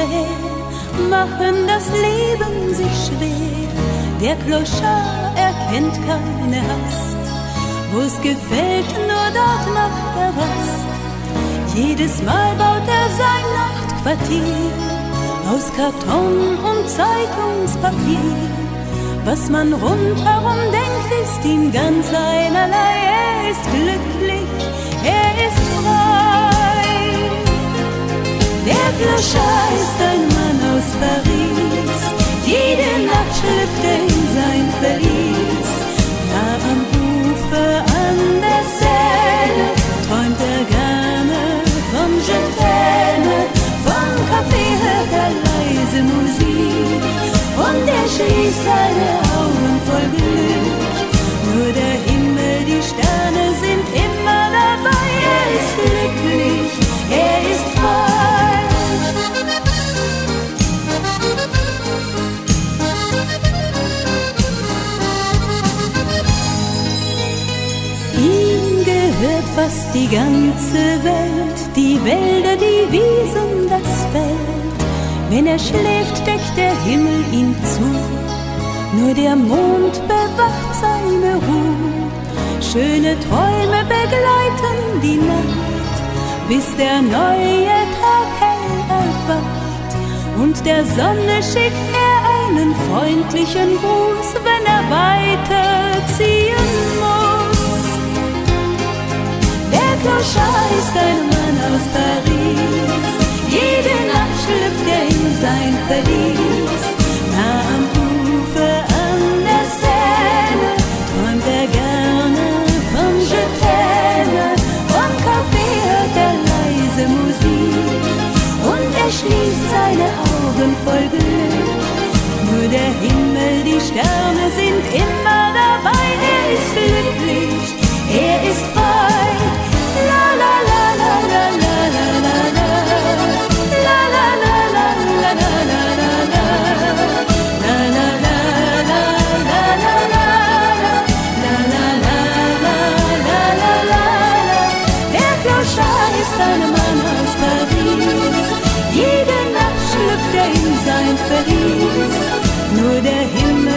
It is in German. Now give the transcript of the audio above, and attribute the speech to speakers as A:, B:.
A: mehr machen das Leben sich schwer. Der Clochard erkennt keine Hast, wo's gefällt, nur dort macht er Rast. Jedes Mal baut er sein Nachtquartier aus Karton und Zeitungspapier. Was man rundherum denkt, ist ihm ganz einerlei. Er ist glücklich, er ist frei. Der Clochard ist ein Mann aus Paris. Jede Nacht schlüpft er in sein Verlies. Nah am Ufer an der Seine träumt er gerne vom Je t'aime. Vom Café hört er leise Musik und er schließt seine Augen voll Glück. Nur der Himmel, die Sterne sind immer dabei. Er ist glücklich, er ist frei. Ihm gehört fast die ganze Welt, die Wälder, die Wiesen, das Feld. Wenn er schläft, deckt der Himmel ihn zu, nur der Mond bewacht seine Ruhe. Schöne Träume begleiten die Nacht, bis der neue Tag hell erwacht. Und der Sonne schickt er einen freundlichen Gruß, wenn er weiterziehen muss. Der Clochard ist ein Mann aus Paris. Jede Nacht schlüpft er in sein Verlies. Nah am Ufer an der Seine träumt er gerne vom Je t'aime. Vom Café hört er leise Musik und er schließt seine Augen voll Glück. Nur der Himmel, die Sterne sind immer dabei. Er ist glücklich, er ist frei. La la la la la la la la la. La la la la la la la la la. La la la la la la la. La la la la la la la. Der Clochard ist ein Mann aus Paris. Jede Nacht schlüpft er in sein Verlies. Nur der Himmel